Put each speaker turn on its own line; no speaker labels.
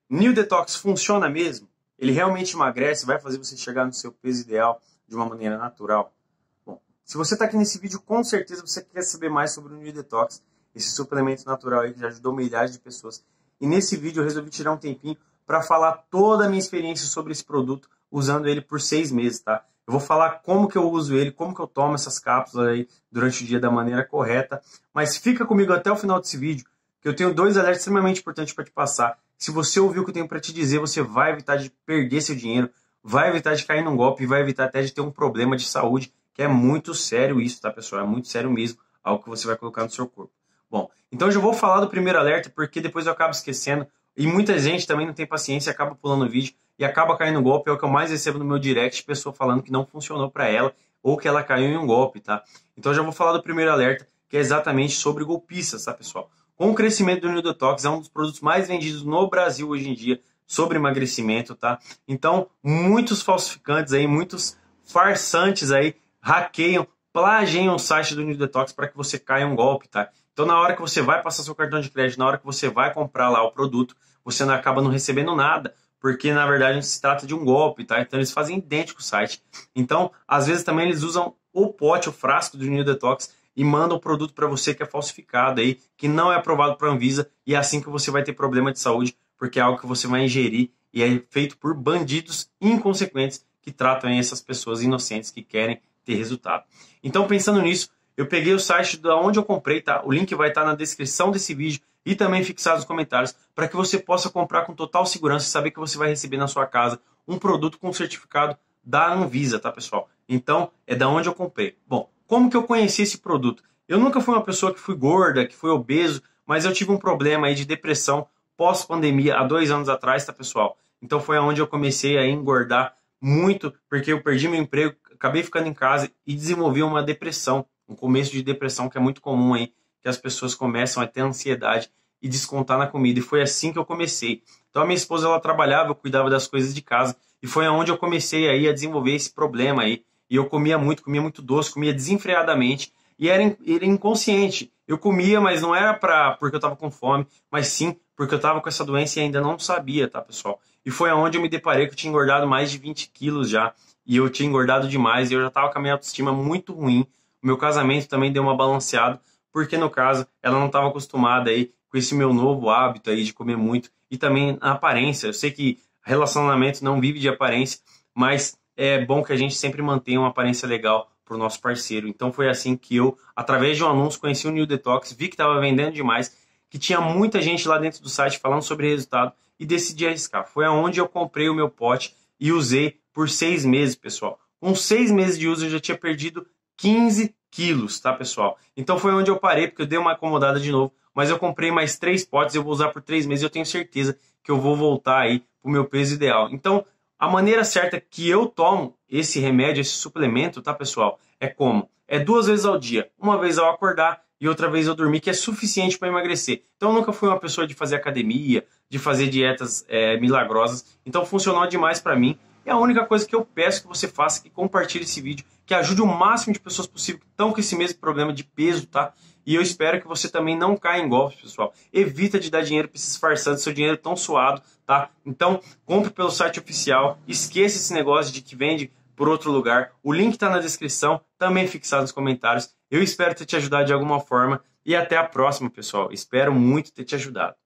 New Detox funciona mesmo? Ele realmente emagrece, vai fazer você chegar no seu peso ideal de uma maneira natural? Bom, se você está aqui nesse vídeo, com certeza você quer saber mais sobre o New Detox, esse suplemento natural aí que já ajudou milhares de pessoas. E nesse vídeo eu resolvi tirar um tempinho para falar toda a minha experiência sobre esse produto, usando ele por 6 meses, tá? Eu vou falar como que eu uso ele, como que eu tomo essas cápsulas aí durante o dia da maneira correta. Mas fica comigo até o final desse vídeo, que eu tenho 2 alertas extremamente importantes para te passar. Se você ouvir o que eu tenho para te dizer, você vai evitar de perder seu dinheiro, vai evitar de cair num golpe e vai evitar até de ter um problema de saúde, que é muito sério isso, tá, pessoal? É muito sério mesmo, algo que você vai colocar no seu corpo. Bom, então eu já vou falar do primeiro alerta, porque depois eu acabo esquecendo, e muita gente também não tem paciência, acaba pulando o vídeo e acaba caindo no golpe. É o que eu mais recebo no meu direct, pessoa falando que não funcionou para ela, ou que ela caiu em um golpe, tá? Então eu já vou falar do primeiro alerta, que é exatamente sobre golpistas, tá, pessoal? Com o crescimento do New Detox, é um dos produtos mais vendidos no Brasil hoje em dia sobre emagrecimento, tá? Então, muitos falsificantes aí, muitos farsantes aí, hackeiam, plagiam o site do New Detox para que você caia em um golpe, tá? Então, na hora que você vai passar seu cartão de crédito, na hora que você vai comprar lá o produto, você não acaba não recebendo nada, porque na verdade se trata de um golpe, tá? Então, eles fazem idêntico o site. Então, às vezes também eles usam o pote, o frasco do New Detox e mandam o produto para você que é falsificado aí, que não é aprovado para a Anvisa, e é assim que você vai ter problema de saúde, porque é algo que você vai ingerir e é feito por bandidos inconsequentes que tratam aí essas pessoas inocentes que querem ter resultado. Então, pensando nisso, eu peguei o site de onde eu comprei, tá? O link vai estar na descrição desse vídeo e também fixado nos comentários, para que você possa comprar com total segurança e saber que você vai receber na sua casa um produto com certificado da Anvisa, tá, pessoal? Então, é da onde eu comprei. Bom, como que eu conheci esse produto? Eu nunca fui uma pessoa que fui gorda, que foi obeso, mas eu tive um problema aí de depressão pós-pandemia há 2 anos atrás, tá, pessoal? Então foi onde eu comecei a engordar muito, porque eu perdi meu emprego, acabei ficando em casa e desenvolvi uma depressão, um começo de depressão que é muito comum aí, que as pessoas começam a ter ansiedade e descontar na comida. E foi assim que eu comecei. Então a minha esposa, ela trabalhava, eu cuidava das coisas de casa, e foi onde eu comecei aí a desenvolver esse problema aí. E eu comia muito doce, comia desenfreadamente, e era inconsciente. Eu comia, mas não era porque eu estava com fome, mas sim porque eu estava com essa doença e ainda não sabia, tá, pessoal? E foi onde eu me deparei que eu tinha engordado mais de 20 quilos já, e eu tinha engordado demais, e eu já estava com a minha autoestima muito ruim. O meu casamento também deu uma balanceada, porque no caso, ela não estava acostumada aí com esse meu novo hábito aí de comer muito, e também a aparência. Eu sei que relacionamento não vive de aparência, mas é bom que a gente sempre mantenha uma aparência legal para o nosso parceiro. Então foi assim que eu, através de um anúncio, conheci o New Detox, vi que estava vendendo demais, que tinha muita gente lá dentro do site falando sobre resultado e decidi arriscar. Foi aonde eu comprei o meu pote e usei por 6 meses, pessoal. Com 6 meses de uso eu já tinha perdido 15 quilos, tá, pessoal? Então foi onde eu parei, porque eu dei uma acomodada de novo, mas eu comprei mais 3 potes, eu vou usar por 3 meses e eu tenho certeza que eu vou voltar aí pro meu peso ideal. Então, a maneira certa que eu tomo esse remédio, esse suplemento, tá, pessoal? É como? É 2 vezes ao dia. Uma vez ao acordar e outra vez ao dormir, que é suficiente para emagrecer. Então, eu nunca fui uma pessoa de fazer academia, de fazer dietas milagrosas. Então, funcionou demais para mim. E a única coisa que eu peço que você faça é que compartilhe esse vídeo, que ajude o máximo de pessoas possível que estão com esse mesmo problema de peso, tá? E eu espero que você também não caia em golpes, pessoal. Evita de dar dinheiro para esses farsantes, seu dinheiro tão suado, tá? Então, compre pelo site oficial, esqueça esse negócio de que vende por outro lugar. O link está na descrição, também fixado nos comentários. Eu espero ter te ajudado de alguma forma e até a próxima, pessoal. Espero muito ter te ajudado.